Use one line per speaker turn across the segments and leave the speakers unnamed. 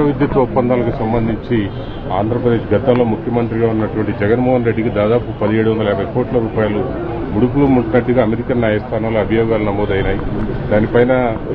విద్యుత్ ఒప్పందాలకు సంబంధించి ఆంధ్రప్రదేశ్ గతంలో ముఖ్యమంత్రిగా ఉన్నటువంటి జగన్మోహన్ రెడ్డికి దాదాపు 1750 కోట్ల రూపాయలు ముడుపులు ముట్టినట్టుగా అమెరికన్ న్యాయస్థానంలో అభియోగాలు నమోదైనాయి. దానిపైన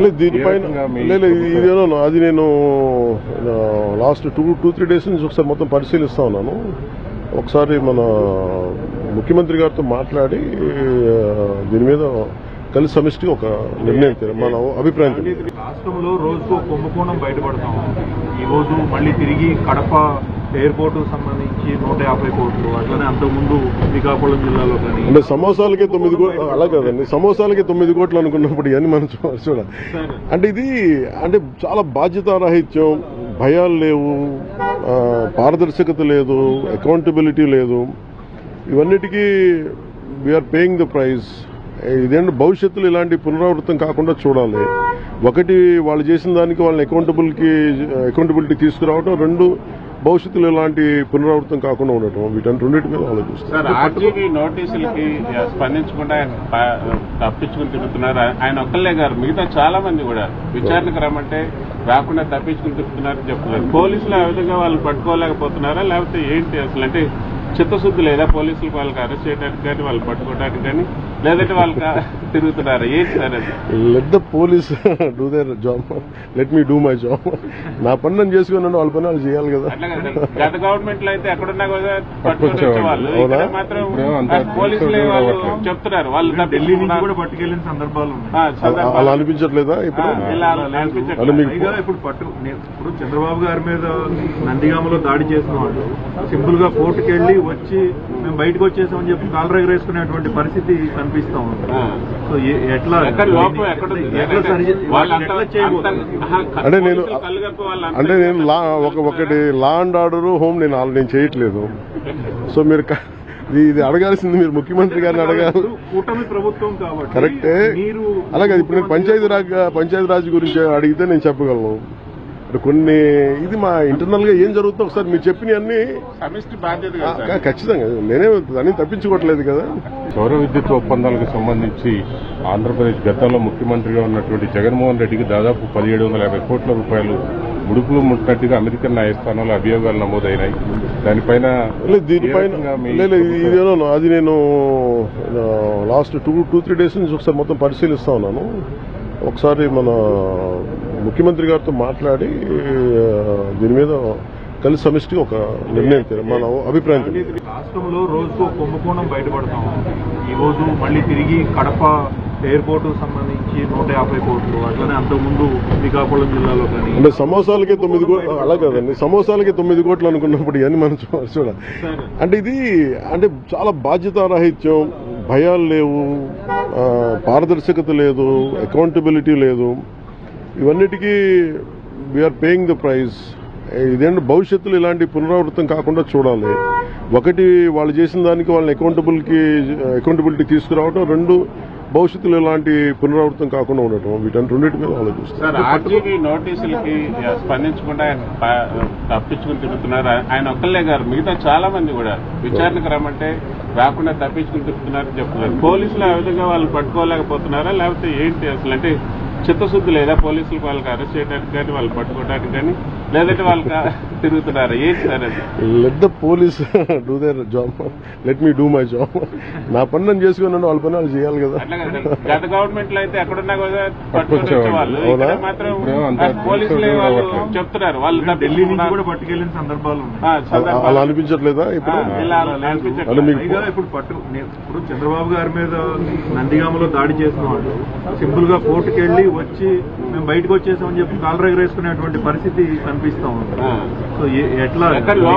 అది నేను లాస్ట్ 2-3 డేస్ నుంచి ఒకసారి మొత్తం పరిశీలిస్తా ఉన్నాను. ఒకసారి మన ముఖ్యమంత్రి గారితో మాట్లాడి దీని మీద కలిసి సమిష్టి ఒక నిర్ణయం మన అభిప్రాయం.
రాష్ట్రంలో రోజుకు కుంభకోణం బయటపడతాం. ఈ రోజు మళ్ళీ తిరిగి కడప ఎయిర్పోర్ట్ సంబంధించి 150 కోట్లు, అట్లనే అంతకుముందు శ్రీకాకుళం జిల్లాలో కానీ
అంటే సమోసాలకే 9 కోట్లు అలా కదండి, సమోసాలకే 9 కోట్లు అనుకున్నప్పుడు ఇవన్నీ మనం చూడాలి. అంటే ఇది అంటే చాలా బాధ్యతారాహిత్యం, భయాలు లేవు, పారదర్శకత లేదు, అకౌంటబిలిటీ లేదు. ఇవన్నిటికీ వీఆర్ పేయింగ్ ద ప్రైజ్. ఇదేంటి భవిష్యత్తులో ఇలాంటి పునరావృతం కాకుండా చూడాలి. ఒకటి వాళ్ళు చేసిన దానికి వాళ్ళని అకౌంటబిలిటీ తీసుకురావడం, రెండు భవిష్యత్తులో ఇలాంటి పునరావృతం కాకుండా ఉండటం, రెండింటి మీద ఆలోచిస్తారు.
ఆర్జీవీ నోటీసులకి స్పందించకుండా తప్పించుకుని తిరుగుతున్నారు. ఆయన ఒక్కళ్ళే గారు, మిగతా చాలా మంది కూడా విచారణకు రమ్మంటే రాకుండా తప్పించుకుని తిరుగుతున్నారని చెప్తున్నారు. పోలీసులు ఆ విధంగా వాళ్ళు పట్టుకోలేకపోతున్నారా, లేకపోతే ఏంటి అసలు? అంటే చిత్తశుద్ధి లేదా పోలీసులు వాళ్ళకి అరెస్ట్ చేయడానికి కానీ వాళ్ళు పట్టుకోవడానికి కానీ, లేదంటే వాళ్ళకి తిరుగుతున్నారు? ఏంటి సార్ అది?
Let the police do their job, let me do my job. నా పని నేను చేసుకున్నాను, వాళ్ళ పని వాళ్ళు చేయాలి కదా.
గత గవర్నమెంట్ లో అయితే ఎక్కడున్నా కూడా పట్టుకొచ్చేవాళ్ళు, మాత్రం పోలీసులు వాళ్ళు చెప్తున్నారు వాళ్ళు
ఢిల్లీ నుంచి కూడా పట్టుకెళ్లిన సందర్భాలు
అలా అనిపించట్లేదా? ఇప్పుడు
ఇప్పుడు చంద్రబాబు గారి మీద నందిగామలో దాడి చేసిన వాళ్ళు సింపుల్ గా కోర్టుకు వెళ్లి వచ్చి మేము బయటకు వచ్చేసామని చెప్పి కాలర్ ఎగరేసుకునేటువంటి పరిస్థితి కనిపిస్తా ఉంది. సో ఎట్లా
అంటే నేను ఒకటి లా అండ్ ఆర్డర్ హోమ్ నేను చేయట్లేదు. సో మీరు ఇది అడగాల్సింది మీరు ముఖ్యమంత్రి గారిని అడగాలి.
కూటమి ప్రభుత్వం కాబట్టి
కరెక్టే. అలాగే ఇప్పుడు నేను పంచాయతీరాజ్ గురించి అడిగితే నేను చెప్పగలను. కొన్ని ఇది మా ఇంటర్నల్ గా ఏం జరుగుతుందో ఒకసారి మీరు చెప్పినవన్నీ
సమిష్టి బాధ్యత
ఖచ్చితంగా నేనే దాన్ని తప్పించుకోవట్లేదు కదా.
సౌర విద్యుత్ ఒప్పందాలకు సంబంధించి ఆంధ్రప్రదేశ్ గతంలో ముఖ్యమంత్రిగా ఉన్నటువంటి జగన్మోహన్ రెడ్డికి దాదాపు 1750 కోట్ల రూపాయలు ముడుపులు ముట్టినట్టుగా అమెరికన్ న్యాయస్థానంలో అభియోగాలు నమోదైనాయి. దానిపైన
అది నేను లాస్ట్ 2-3 డేస్ నుంచి ఒకసారి మొత్తం పరిశీలిస్తా ఉన్నాను. ఒకసారి మన ముఖ్యమంత్రి గారితో మాట్లాడి దీని మీద కలిసి సమిష్టి ఒక నిర్ణయం మన అభిప్రాయం.
రాష్ట్రంలో రోజుకు కుంభకోణం బయటపడతాం. ఈ రోజు మళ్ళీ తిరిగి కడప ఎయిర్పోర్ట్ సంబంధించి 150 కోట్లు, అట్లనే అంతకుముందు శ్రీకాకుళం జిల్లాలో కానీ
అంటే సమోసాలకే 9 కోట్లు అలా కదండి, సమోసాలకే 9 కోట్లు అనుకున్నప్పుడు ఇవన్నీ మనం చూడాలి. అంటే ఇది అంటే చాలా బాధ్యతారాహిత్యం, భయాలు లేవు, పారదర్శకత లేదు, అకౌంటబిలిటీ లేదు. ఇవన్నిటికీ వీఆర్ పేయింగ్ ద ప్రైజ్. ఇదేంటి భవిష్యత్తులో ఇలాంటి పునరావృతం కాకుండా చూడాలి. ఒకటి వాళ్ళు చేసిన దానికి వాళ్ళని అకౌంటబిలిటీ తీసుకురావడం, రెండు భవిష్యత్తులో ఇలాంటి పునరావృతం కాకుండా ఉండటం, రెండింటి మీద ఆలోచిస్తారు.
ఆర్జీవీ నోటీసులకి స్పందించకుండా తప్పించుకుని తిరుగుతున్నారు. ఆయన ఒక్కళ్ళే గారు, మిగతా చాలా మంది కూడా విచారణకు రమ్మంటే రాకుండా తప్పించుకుని తిరుగుతున్నారని చెప్తున్నారు. పోలీసులు ఆ విధంగా వాళ్ళు పట్టుకోలేకపోతున్నారా, లేకపోతే ఏంటి అసలు? అంటే చిత్తశుద్ధి లేదా పోలీసులు వాళ్ళకి అరెస్ట్ చేయడానికి కానీ వాళ్ళు పట్టుకోవడానికి కానీ, లేదంటే వాళ్ళకి తిరుగుతున్నారు? ఏంటి సార్ అది?
Let the police do their job, let me do my job. నా పని నేను చేసుకున్నాను, వాళ్ళ పని వాళ్ళు చేయాలి కదా.
గత గవర్నమెంట్ లో అయితే ఎక్కడున్నా కూడా పట్టుకొచ్చేవాళ్ళు, మాత్రం పోలీసులు వాళ్ళు చెప్తున్నారు వాళ్ళు
ఢిల్లీ నుంచి కూడా పట్టుకెళ్లిన సందర్భాలు
అలా అనిపించట్లేదా? ఇప్పుడు
ఇప్పుడు చంద్రబాబు గారి మీద నందిగామలో దాడి చేసిన వాళ్ళు సింపుల్ గా కోర్టుకు వెళ్లి వచ్చి మేము బయటకు వచ్చేసామని చెప్పి కాలర్ ఎగరేసుకునేటువంటి పరిస్థితి కనిపిస్తా ఉంది. సో ఎట్లా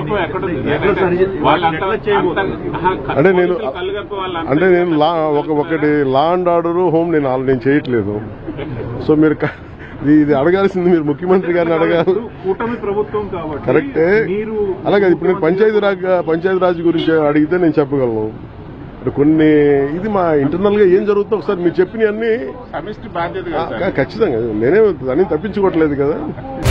అంటే నేను ఒకటి లా అండ్ ఆర్డర్ హోమ్ నేను చేయట్లేదు. సో మీరు ఇది అడగాల్సింది మీరు ముఖ్యమంత్రి గారిని అడగాలి.
కూటమి ప్రభుత్వం కాబట్టి
కరెక్టే. అలాగే ఇప్పుడు నేను పంచాయతీరాజ్ గురించి అడిగితే నేను చెప్పగలను. కొన్ని ఇది మా ఇంటర్నల్ గా ఏం జరుగుతుందో ఒకసారి మీరు చెప్పినవన్నీ
సమిష్టి బాధ్యత
ఖచ్చితంగా నేనే దాన్ని తప్పించుకోవట్లేదు కదా.